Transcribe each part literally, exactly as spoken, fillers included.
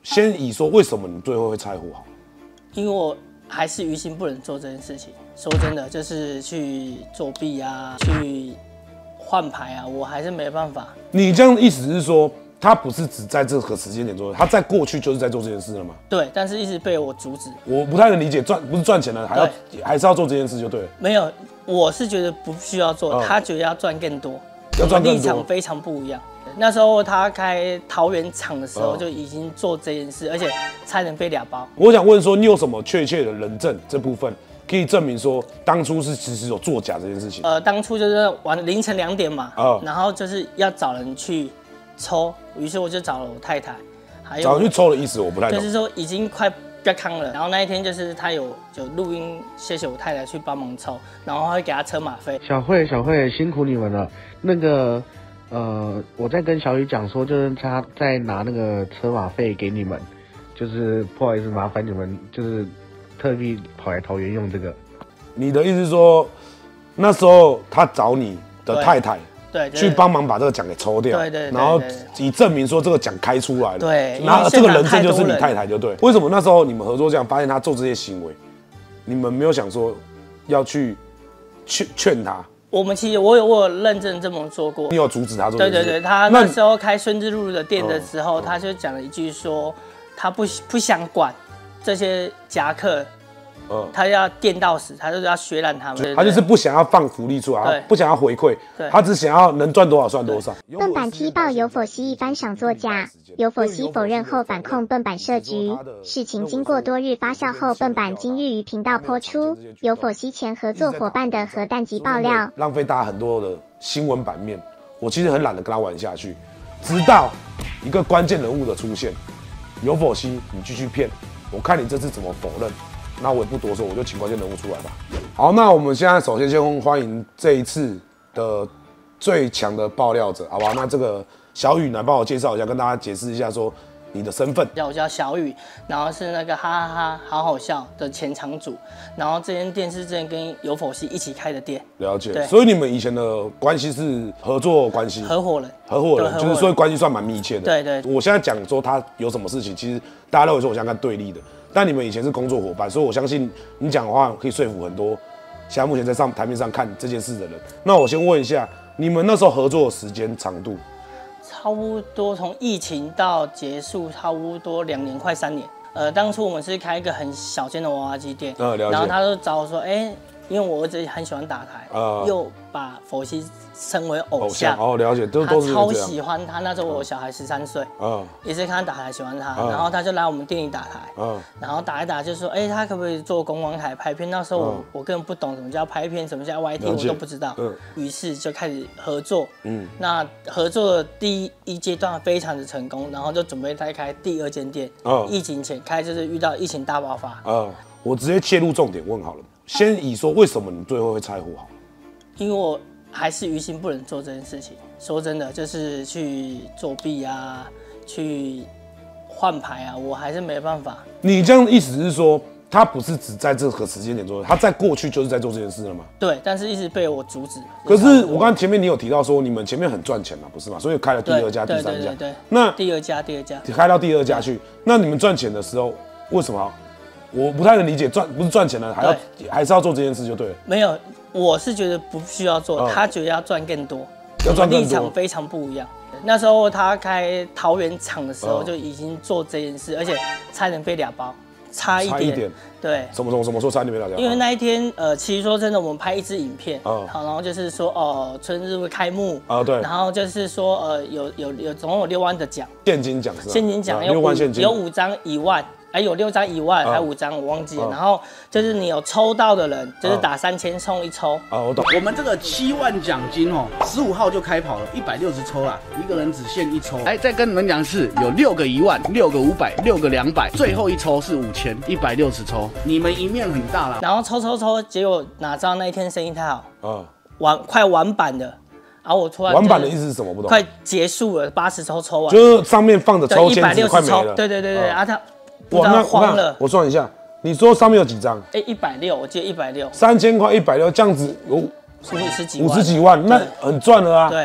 先以说为什么你最后会拆户好？ 因为我还是于心不忍做这件事情。说真的，就是去作弊啊，去换牌啊，我还是没办法。 你这样的意思是说，他不是只在这个时间点做，他在过去就是在做这件事了吗？ 对，但是一直被我阻止。 我不太能理解，赚不是赚钱了，还要还是要做这件事就对了。 没有，我是觉得不需要做，嗯、他觉得要赚更多， 要赚更多， 立场非常不一样。那时候他开桃园厂的时候就已经做这件事，而且差点被俩包。 我想问说，你有什么确切的人证这部分可以证明说当初是其实有作假这件事情？ 呃，当初就是晚凌晨两点嘛， 哦、 然后就是要找人去抽，于是我就找了我太太，还有找人去抽的意思我不太懂， 就是说已经快要康了。然后那一天就是他有有录音，谢谢我太太去帮忙抽，然后会给他车马费。 小慧，小慧辛苦你们了，那个。呃，我在跟小雨讲说，就是他在拿那个车马费给你们，就是不好意思，麻烦你们就是特地跑来桃园用这个。 你的意思是说，那时候他找你的太太对去帮忙把这个奖给抽掉， 对对， 然后以证明说这个奖开出来了， 对， 然后这个人证就是你太太就对。为什么那时候你们合作这样，发现他做这些行为，你们没有想说要去劝劝他？ 我们其实我有我有认真这么做过， 你有阻止他做这件事？ 对对对，他那时候开孙之路的店的时候，他就讲了一句说，他不不想管这些夹克，嗯，他要电到死，他就是要削烂他们。 他就是不想要放福利出来，不想要回馈，他只想要能赚多少算多少。 笨版踢爆有否西一番赏作假，有否西否认后反控笨版设局。事情经过多日发酵后，笨版今日于频道播出有否西前合作伙伴的核弹级爆料， 浪费大家很多的新闻版面。我其实很懒得跟他玩下去，直到一个关键人物的出现，有否西你继续骗，我看你这次怎么否认。那我也不多说，我就请关键人物出来吧。好，那我们现在首先先欢迎这一次的最强的爆料者，好吧？那这个小雨来帮我介绍一下，跟大家解释一下说你的身份。 我叫小雨，然后是那个哈哈哈好好笑的前场主，然后这间店是之前跟有否西一起开的店。 了解。所以你们以前的关系是合作关系， 合伙人， 合伙人，就是所以关系算蛮密切的。 对对。 我现在讲说他有什么事情，其实大家都会说我现在看对立的。但你们以前是工作伙伴，所以我相信你讲的话可以说服很多现在目前在上台面上看这件事的人。那我先问一下，你们那时候合作的时间长度？ 差不多从疫情到结束，差不多两年快三年。呃，当初我们是开一个很小间的娃娃机店， 呃，了解。 然后他就找我说，哎、欸，因为我儿子很喜欢打台，呃，又把佛西称为偶像， 哦，了解，都都是他超喜欢他。那时候我小孩十三岁，嗯，也是看他打台喜欢他，嗯、然后他就来我们店里打台，嗯，然后打一打就说，哎、欸，他可不可以做公关台拍片？那时候我、嗯、我根本不懂什么叫拍片，什么叫 Y T， 我都不知道，嗯，于是就开始合作，嗯，那合作的第一阶段非常的成功，然后就准备再开第二间店，嗯，疫情前开就是遇到疫情大爆发， 嗯，我直接切入重点问好了，先以说为什么你最后会拆户好？ 因为我还是于心不忍做这件事情。说真的，就是去作弊啊，去换牌啊，我还是没办法。 你这样的意思是说，他不是只在这个时间点做，他在过去就是在做这件事了吗？ 对，但是一直被我阻止。 可是我刚才前面你有提到说，你们前面很赚钱嘛，不是吗？所以开了第二家、第三家。 对对对。 那第二家、第二家开到第二家去，那你们赚钱的时候，为什么？我不太能理解，赚不是赚钱了，还要还是要做这件事就对了。 没有，我是觉得不需要做，嗯、他觉得要赚更多， 要赚更多， 立场非常不一样。那时候他开桃园厂的时候就已经做这件事，嗯、而且差点被俩包，差一点。差一点。对。怎么怎么怎么说差点被俩包？ 因为那一天，呃，其实说真的，我们拍一支影片，嗯、好，然后就是说，哦、呃，春日会开幕啊，对。 然后就是说，呃，有有有总共有六万的奖， 现金奖是吧？ 现金奖有六万现金， 有五张一万。还有六张一万，还有五张我忘记了。然后就是你有抽到的人，就是打三千送一抽。 啊，我懂。 我们这个七万奖金哦，十五号就开跑了，一百六十抽啦，一个人只限一抽。哎，再跟你们讲是有六个一万，六个五百，六个两百，最后一抽是五千，一百六十抽。你们赢面很大啦。 然后抽抽抽，结果哪知道那一天生意太好，啊，完快完版的。然后我突然完版的意思是什么？不懂。 快结束了，八十抽抽完， 就是上面放着抽签一百六快没了。 对对对对，啊他。 哇，那慌了！我算一下，你说上面有几张？ 哎，一百六，我记得一百六。 三千块一百六，这样子有五十几万， 五十几万，那很赚了啊。 对，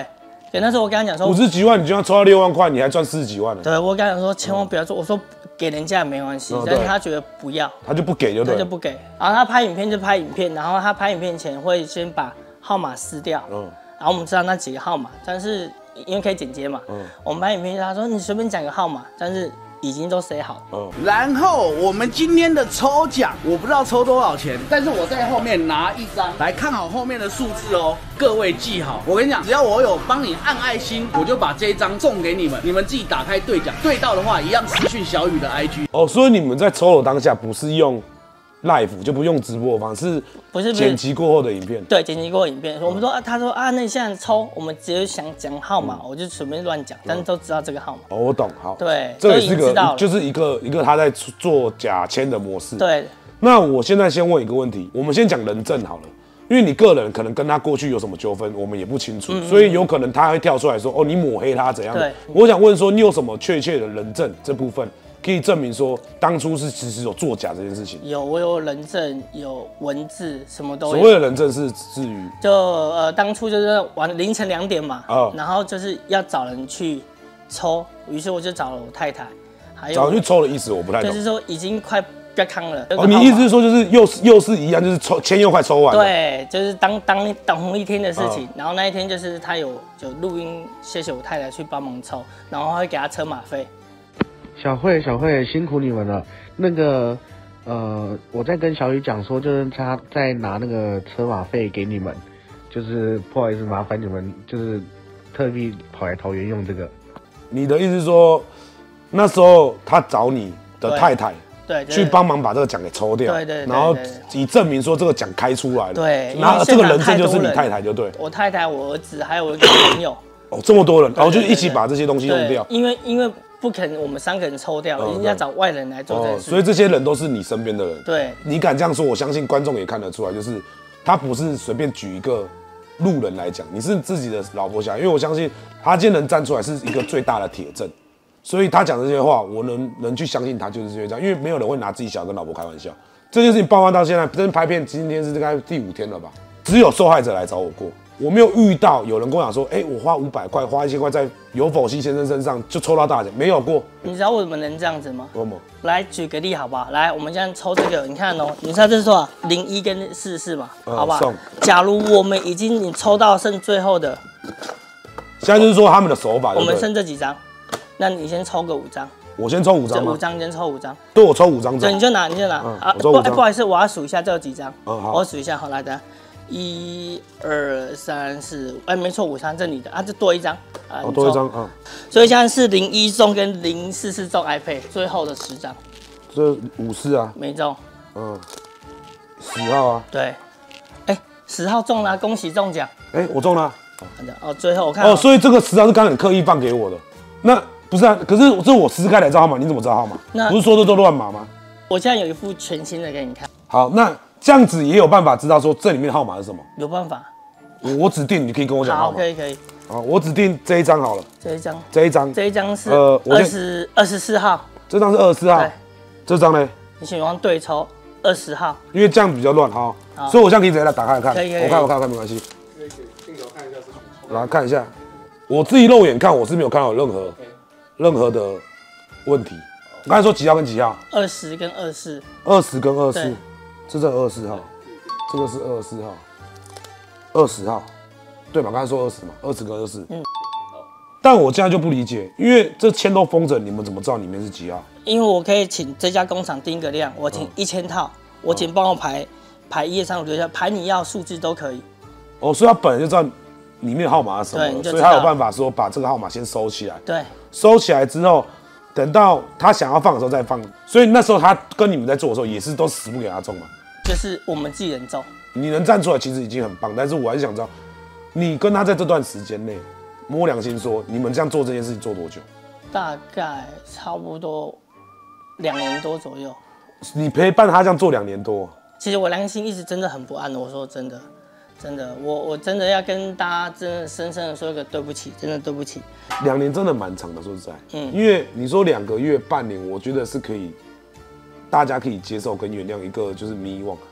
对，那时候我跟他讲说， 五十几万你就要抽到六万块，你还赚四十几万呢。 对，我跟他讲说，千万不要做。我说给人家也没关系，但是他觉得不要， 他就不给就对， 他就不给。然后他拍影片就拍影片，然后他拍影片前会先把号码撕掉，嗯，然后我们知道那几个号码，但是因为可以剪接嘛，嗯，我们拍影片他说你随便讲个号码，但是。已经都塞好， 嗯，然后我们今天的抽奖，我不知道抽多少钱，但是我在后面拿一张来看好后面的数字哦，各位记好。我跟你讲，只要我有帮你按爱心，我就把这一张送给你们，你们自己打开兑奖，对到的话一样私讯小雨的 I G。哦， 所以你们在抽的当下不是用 live 就不用直播方式， 不是剪辑过后的影片。 对，剪辑过后影片。我们说啊，他说啊，那你现在抽，我们直接想讲号码，我就随便乱讲，但是都知道这个号码。 哦，我懂，好。 对， 这也是个，就是一个一个他在做假签的模式。 对。 那我现在先问一个问题，我们先讲人证好了，因为你个人可能跟他过去有什么纠纷，我们也不清楚，嗯嗯，所以有可能他会跳出来说，哦，你抹黑他怎样的。我想问说，你有什么确切的人证这部分？可以证明说当初是其实有作假这件事情。 有，我有人证，有文字，什么都有。 所谓的人证是至于就呃当初就是晚凌晨两点嘛，哦，然后就是要找人去抽，于是我就找了我太太，还有找人去抽的意思我不太懂。 就是说已经快要康了。 哦，你意思是说就是又是又是一样，就是抽签又快抽完了。 对，就是当当同一天的事情，哦，然后那一天就是他有有录音，谢谢我太太去帮忙抽，然后会给他车马费。 小慧，小慧辛苦你们了。那个，呃，我在跟小雨讲说，就是他在拿那个车马费给你们，就是不好意思，麻烦你们就是特地跑来桃园用这个。 你的意思是说，那时候他找你的太太， 对， 去帮忙把这个奖给抽掉， 对对， 然后以证明说这个奖开出来了， 对， 然后这个人证就是你太太就对， 我太太、我儿子还有我一个朋友。 哦，这么多人，然后就一起把这些东西用掉， 因为因为。不可能，我们三个人抽掉，一定要找外人来做这件事。 所以这些人都是你身边的人。 对， 你敢这样说，我相信观众也看得出来，就是他不是随便举一个路人来讲，你是自己的老婆小孩，因为我相信他今天能站出来是一个最大的铁证，所以他讲这些话，我能能去相信他就是这样，因为没有人会拿自己小孩跟老婆开玩笑。这件事情爆发到现在，真拍片今天是大概第五天了吧？只有受害者来找我过。我没有遇到有人跟我讲说，哎、欸，我花五百块，花一千块在有否西先生身上就抽到大奖，没有过。 你知道我们能这样子吗？ 为什么？ 来举个例好不好？来，我们现在抽这个，你看哦、喔，你猜这是多少？零一跟四四嘛，嗯、好不好？假如我们已经你抽到剩最后的， 现在就是说他们的手法， 我们剩这几张，那你先抽个五张。 我先抽五张吗？ 五张，先抽五张。 对，我抽五张。 对，你就拿，你就拿、嗯、啊。不，不好意思，我要数一下这有几张。 嗯，好。 我数一下，好，来的。一二三四，哎，没错，五张这你的啊，这多一张啊， 哦，多一张啊。 所以现在是零一中跟零四四中 iPad 最后的十张。 这五四啊。 没中。 嗯。十号啊。 对。哎，十号中了、啊，恭喜中奖。 哎，我中了、啊。 哦，最后我看。 哦，所以这个十号是刚刚你刻意放给我的。那不是啊？可是这是我撕开来知道号码，你怎么知道号码？那不是说这都乱码吗？ 我现在有一副全新的给你看。 好，那。这样子也有办法知道说这里面的号码是什么？ 有办法。 我指定，你可以跟我讲号码。 好，可以可以。 好，我指定这一张好了。 这一张。 这一张。 这一张是呃二十二十四号。 这张是二十四号。对。这张呢？ 你喜欢对抽二十号。 因为这样比较乱哈，所以我现在可以直接来打开来看。 可以可以。 我看我看我看没关系。镜头看一下是什么？来看一下，我自己肉眼看我是没有看到有任何任何的问题。我刚才说几号跟几号？ 二十跟二四。 二十跟二四。这是二十四号。这个是二十四号，二十号，对吧？刚才说二十嘛，二十跟二十四。嗯。但我现在就不理解，因为这签都封着，你们怎么知道里面是几号？ 因为我可以请这家工厂定个量，我请一千套，嗯、我请帮我排排一二三五六七，排你要数字都可以。 哦，所以他本来就知道里面的号码是什么，所以他有办法说把这个号码先收起来。 对。 收起来之后，等到他想要放的时候再放。所以那时候他跟你们在做的时候，也是都死不给他中嘛。 就是我们自己人中， 你能站出来其实已经很棒，但是我还是想知道，你跟他在这段时间内摸良心说，你们这样做这件事情做多久？ 大概差不多两年多左右。 你陪伴他这样做两年多， 其实我良心一直真的很不安的。我说真的，真的，我我真的要跟大家真的深深的说一个对不起，真的对不起。 两年真的蛮长的，说实在，嗯，因为你说两个月、半年，我觉得是可以。大家可以接受跟原谅一个就是迷惘，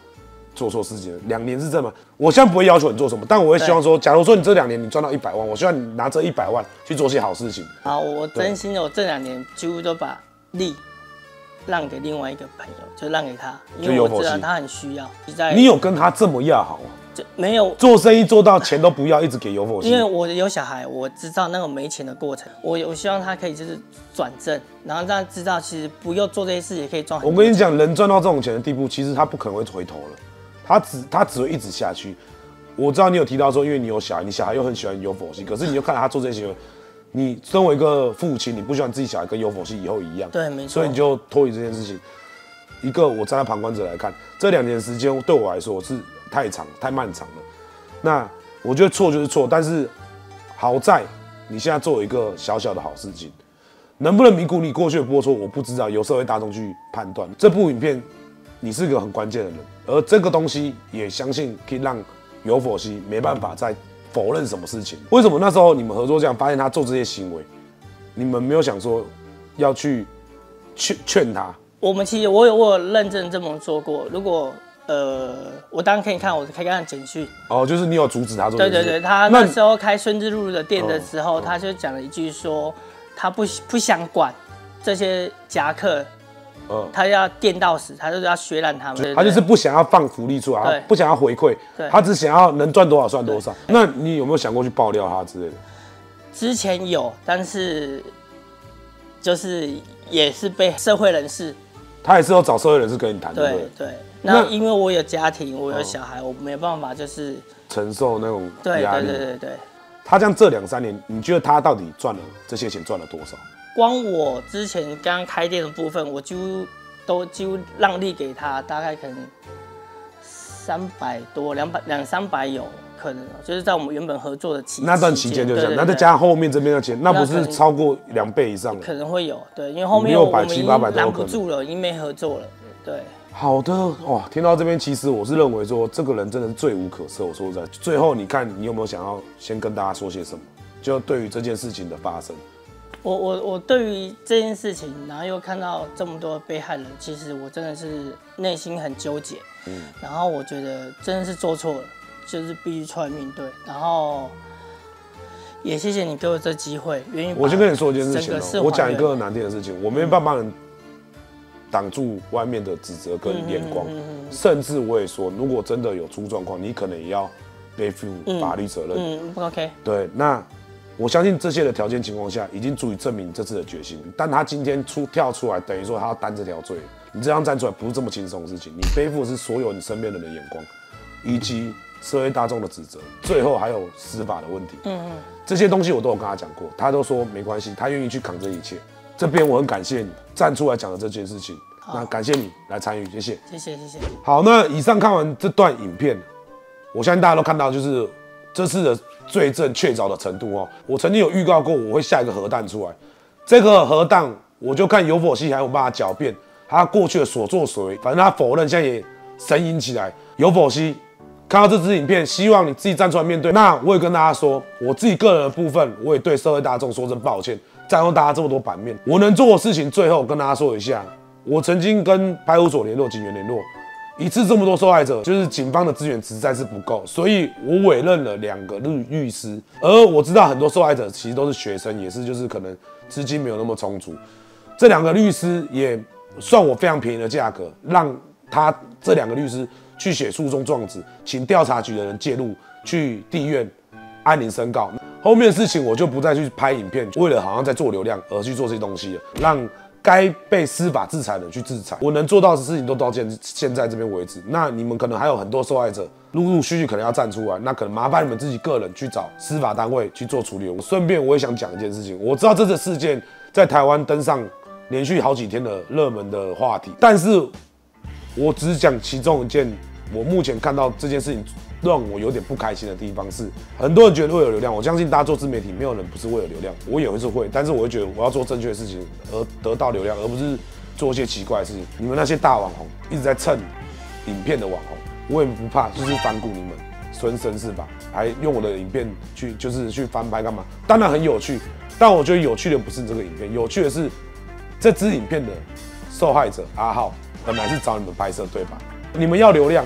做错事情了。两年是这么，我现在不会要求你做什么，但我会希望说，假如说你这两年你赚到一百万，我希望你拿这一百万去做些好事情。 好，我真心的，我这两年几乎都把力让给另外一个朋友，就让给他，因为我知道他很需要。 你有跟他这么要好啊？ 没有做生意做到钱都不要，一直给有否？ 因为我有小孩，我知道那种没钱的过程，我我希望他可以就是转正，然后让他知道其实不用做这些事也可以赚很多钱。 我跟你讲，人赚到这种钱的地步，其实他不可能会回头了，他只他只会一直下去。我知道你有提到说，因为你有小孩，你小孩又很喜欢有否系，可是你又看到他做这些行为，你身为一个父亲，你不希望自己小孩跟有否系以后一样， 对，没错， 所以你就脱离这件事情。一个我站在旁观者来看，这两年时间对我来说是太长、太漫长了。那我觉得错就是错，但是好在你现在做一个小小的好事情，能不能弥补你过去的过错，我不知道，由社会大众去判断。这部影片你是个很关键的人，而这个东西也相信可以让有否系没办法再否认什么事情。为什么那时候你们合作这样，发现他做这些行为，你们没有想说要去劝劝他？ 我们其实我有我有认真这么做过，如果。呃，我当然可以看，我可以看简讯。 哦，就是你有阻止他做这件事。 对对对，他那时候开孙之路的店的时候，哦、他就讲了一句说，他不不想管这些夹克，嗯、他要店到死，他就是要削烂他们。对对对， 他就是不想要放福利出来，不想要回馈，他只想要能赚多少算多少。那你有没有想过去爆料他之类的？ 之前有，但是就是也是被社会人士。 他也是要找社会人士跟你谈，对对对。那因为我有家庭，我有小孩，我没办法就是承受那种压力。 对对对对对。 他这样这两三年，你觉得他到底赚了这些钱赚了多少？ 光我之前刚开店的部分，我几乎都几乎让利给他，大概可能三百多、两百两三百有可能，就是在我们原本合作的期那段期间就这样，那再加上后面这边的钱，那不是超过两倍以上了？ 可能会有，对，因为后面我们已经拦不住了，已经没合作了，对。 好的，哇，听到这边，其实我是认为说，这个人真的是罪无可赦。我说实在，最后你看，你有没有想要先跟大家说些什么？就对于这件事情的发生， 我我我对于这件事情，然后又看到这么多被害人，其实我真的是内心很纠结。嗯，然后我觉得真的是做错了，就是必须出来面对。然后也谢谢你给我这机会，愿意。 我先跟你说一件事情哦，我讲一个难听的事情，我没办法帮人挡住外面的指责跟眼光，嗯嗯嗯嗯、甚至我也说，如果真的有出状况，你可能也要背负法律责任。 嗯, 嗯 ，OK。 对，那我相信这些的条件情况下，已经足以证明这次的决心。但他今天出跳出来，等于说他要担这条罪。你这样站出来不是这么轻松的事情，你背负的是所有你身边人的眼光，以及社会大众的指责，最后还有司法的问题。嗯嗯，这些东西我都有跟他讲过，他都说没关系，他愿意去扛这一切。这边我很感谢你站出来讲的这件事情，那感谢你来参与，谢谢， 谢谢，谢谢。 好，那以上看完这段影片，我相信大家都看到，就是这次的罪证确凿的程度哦。我曾经有预告过，我会下一个核弹出来，这个核弹我就看有否系还有办法狡辩他过去的所作所为，反正他否认，现在也神隐起来。有否系看到这支影片，希望你自己站出来面对。那我也跟大家说，我自己个人的部分，我也对社会大众说声抱歉。占用大家这么多版面，我能做的事情，最后跟大家说一下，我曾经跟派出所联络、警员联络，一次这么多受害者，就是警方的资源实在是不够，所以我委任了两个律律师，而我知道很多受害者其实都是学生，也是就是可能资金没有那么充足，这两个律师也算我非常便宜的价格，让他这两个律师去写诉讼状纸，请调查局的人介入，去地院安宁申告。后面的事情我就不再去拍影片，为了好像在做流量而去做这些东西了，让该被司法制裁的人去制裁。我能做到的事情都到现现在这边为止。那你们可能还有很多受害者，陆陆续续可能要站出来，那可能麻烦你们自己个人去找司法单位去做处理。顺便我也想讲一件事情，我知道这次事件在台湾登上连续好几天的热门的话题，但是我只讲其中一件，我目前看到这件事情让我有点不开心的地方是，很多人觉得为了流量，我相信大家做自媒体，没有人不是为了流量，我也会是会，但是我会觉得我要做正确的事情而得到流量，而不是做一些奇怪的事情。你们那些大网红一直在蹭影片的网红，我也不怕，就是反骨你们孙绅士吧，还用我的影片去就是去翻拍干嘛？当然很有趣，但我觉得有趣的不是这个影片，有趣的是这支影片的受害者阿浩本来是找你们拍摄对吧？你们要流量。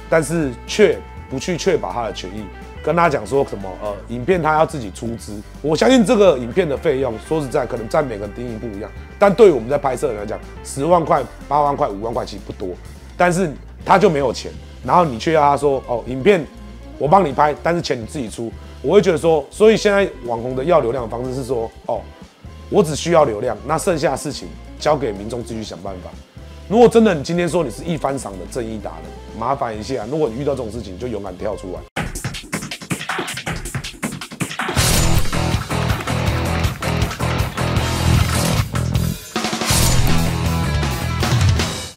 但是却不去确保他的权益，跟他讲说什么呃，影片他要自己出资。我相信这个影片的费用，说实在，可能占每个人定义不一样，但对于我们在拍摄的人来讲，十万块、八万块、五万块其实不多，但是他就没有钱，然后你却要他说哦，影片我帮你拍，但是钱你自己出，我会觉得说，所以现在网红的要流量的方式是说哦，我只需要流量，那剩下的事情交给民众自己去想办法。如果真的你今天说你是一番赏的正义达人，麻烦一下，如果你遇到这种事情，就勇敢跳出来。